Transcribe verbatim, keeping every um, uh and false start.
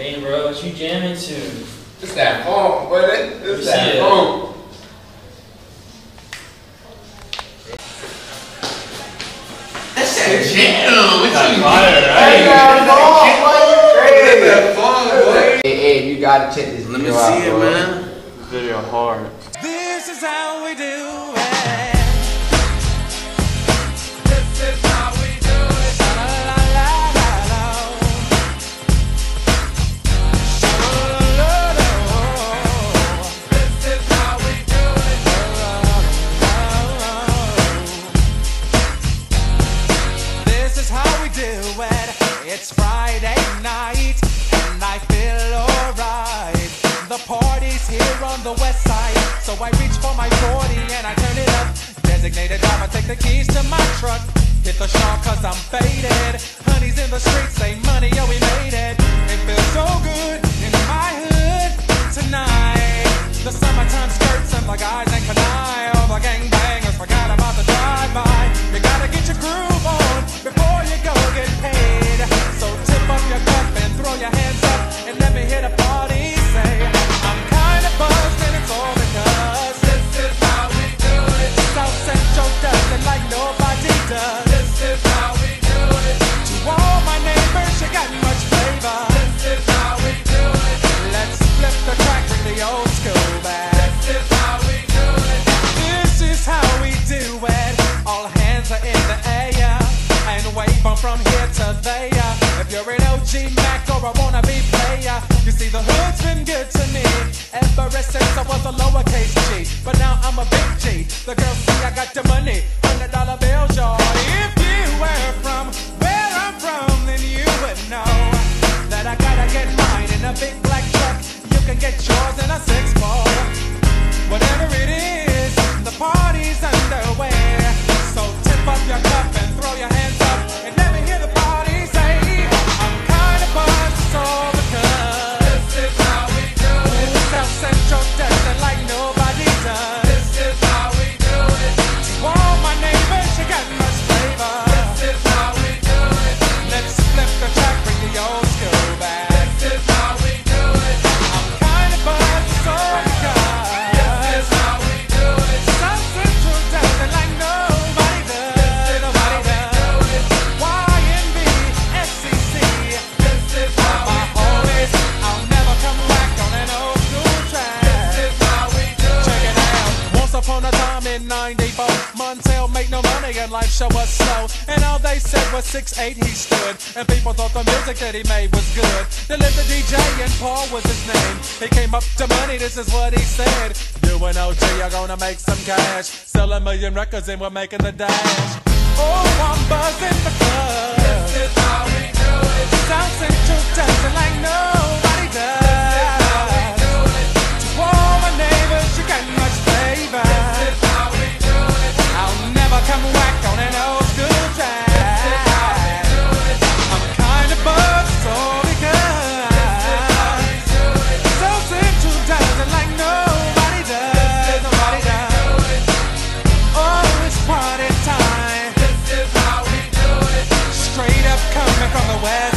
Hey bro, what you jamming to? It's that funk, buddy. It's that it. funk. That's that jam. What That you fire, mean? right? That's that funk, boy. Hey, hey, you gotta check this Let me video out, see it, bro. man. Video hard. This is how we do it. This is how we do it. La la la la la. La la la la. This is how we do it. This is how we do it. It's Friday night and I feel alright. The party's here on the west side, so I reach for my forty and I turn it up. Designated driver, take the keys to my truck. Hit the shop cause I'm faded. Honey's in the streets, say money, yo, we made it. It feels so good in my hood tonight. The summertime skirts and the guys ain't canine. All the gangbangers forgot about the drive-by. You gotta get your groove on before you go get paid. So tip up your cup and throw your hands up and let me hit a party. Say, I'm kinda buzzed and it's all because This is how we do it. South Central does it like nobody does. This is how we do it. To all my neighbors, you got much flavor. This is how we do it. Let's flip the track, bring the old school back. This is how we do it. This is how we do it. All hands are in the air and wave 'em from here to there. If you're an O G Mac or a wannabe player, you see the hood's been good to me ever since I was a lowercase G. But now I'm a big G. The girls see I got the money, hundred dollar bills, y'all. If you were from where I'm from, then you would know that I gotta get mine in a big black truck. You can get yours in a six four. Whatever it is, the party's underway. So tip up your cup and throw your hands up and let me hear the party say, I'm kinda buzzed, it's all because This is how we do it. South Central does it like nobody does. This is how we do it. To all my neighbors, you got much flavor. This is how we do it. Let's flip the track, bring the old school back. This is how we do it. I'm kinda buzzed, it's all because This is how we do it. South Central does it like nobody does. Nobody does. Y N B, S C C. This is how we My do it. homies, I'll never come back on an old school track. This is how we do it. Check it out. Once upon a time in ninety-four, Montell made no money and life show was slow. And all they said was six eight he stood. And people thought the music that he made was good. They lived the D J and Paul was his name. He came up to money, this is what he said. You and O G are gonna make some cash. Sell a million records and we're making the dash. Oh, I'm buzzing the club. This is how we do it. South Central does it like nobody does. How we do it. To all my neighbors, you got much flavor. This is how we do it. I'll never come back on an old school track. I'm kinda buzzed, so because South Central does it like nobody does. Nobody does. Oh, it's party time. This is how we do it. Straight up coming from the west